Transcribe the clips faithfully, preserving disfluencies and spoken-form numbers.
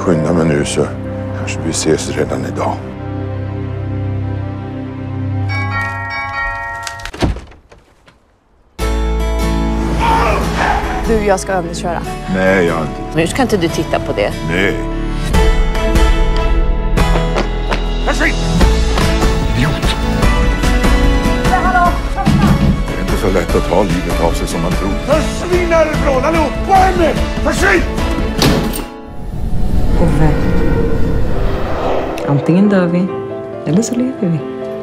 skynda mig nu så kanske vi ses redan idag. Du, jag ska övningsköra. Nej, jag inte. Nu ska inte du titta på det. Nej. Försvinn! Idiot! Hallå! Det är inte så lätt att ta livet av sig som man tror. Försvinn härifrån, allihop! Vad händer? Försvinn! Ove. Antingen dör vi, eller så lever vi.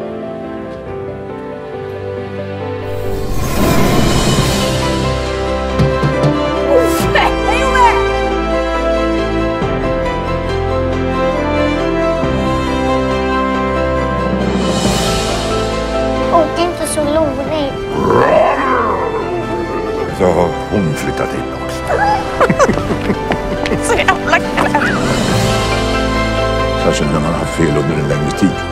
Åk inte så långt. Så har hon flyttat in också. Så jävla knäpp. Särskilt när man har fel under en längre tid.